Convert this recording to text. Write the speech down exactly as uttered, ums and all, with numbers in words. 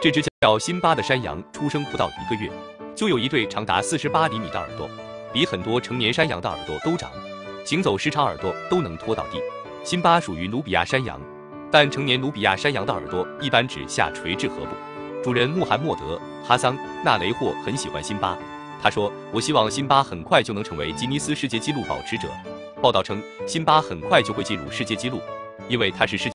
这只叫辛巴的山羊出生不到一个月，就有一对长达四十八厘米的耳朵，比很多成年山羊的耳朵都长，行走时长耳朵都能拖到地。辛巴属于努比亚山羊，但成年努比亚山羊的耳朵一般只下垂至颌部。主人穆罕默德·哈桑·纳雷霍很喜欢辛巴，他说：“我希望辛巴很快就能成为吉尼斯世界纪录保持者。”报道称，辛巴很快就会进入世界纪录，因为它是世界